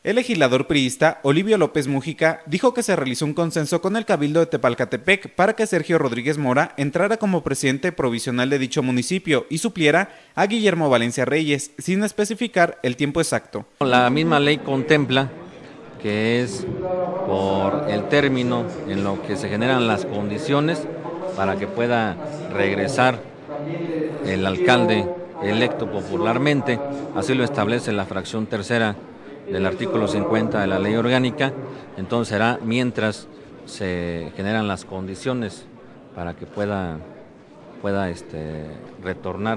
El legislador priista Olivio López Múgica dijo que se realizó un consenso con el Cabildo de Tepalcatepec para que Sergio Rodríguez Mora entrara como presidente provisional de dicho municipio y supliera a Guillermo Valencia Reyes, sin especificar el tiempo exacto. La misma ley contempla que es por el término en lo que se generan las condiciones para que pueda regresar el alcalde electo popularmente, así lo establece la fracción tercera del artículo 50 de la ley orgánica. Entonces será mientras se generan las condiciones para que pueda retornar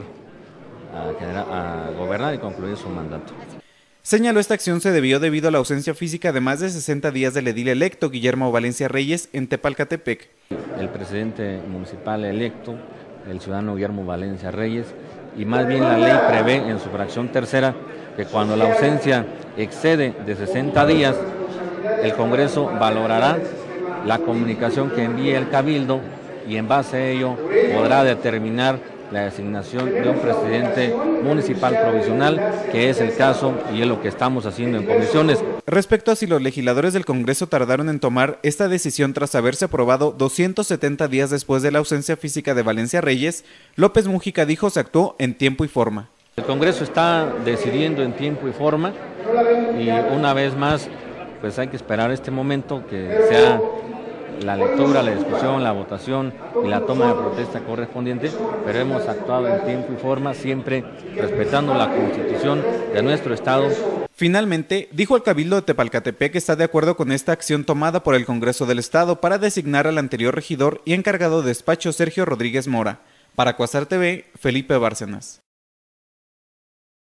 a gobernar y concluir su mandato. Señaló esta acción se debió debido a la ausencia física de más de 60 días del edil electo Guillermo Valencia Reyes en Tepalcatepec. El presidente municipal electo, el ciudadano Guillermo Valencia Reyes, y más bien la ley prevé en su fracción tercera que cuando la ausencia excede de 60 días, el Congreso valorará la comunicación que envíe el Cabildo y en base a ello podrá determinar la designación de un presidente municipal provisional, que es el caso y es lo que estamos haciendo en comisiones. Respecto a si los legisladores del Congreso tardaron en tomar esta decisión tras haberse aprobado 270 días después de la ausencia física de Valencia Reyes, López Múgica dijo se actuó en tiempo y forma. El Congreso está decidiendo en tiempo y forma y una vez más pues hay que esperar este momento que sea la lectura, la discusión, la votación y la toma de protesta correspondiente, pero hemos actuado en tiempo y forma, siempre respetando la Constitución de nuestro Estado. Finalmente, dijo el Cabildo de Tepalcatepec que está de acuerdo con esta acción tomada por el Congreso del Estado para designar al anterior regidor y encargado de despacho Sergio Rodríguez Mora. Para Cuasar TV, Felipe Bárcenas.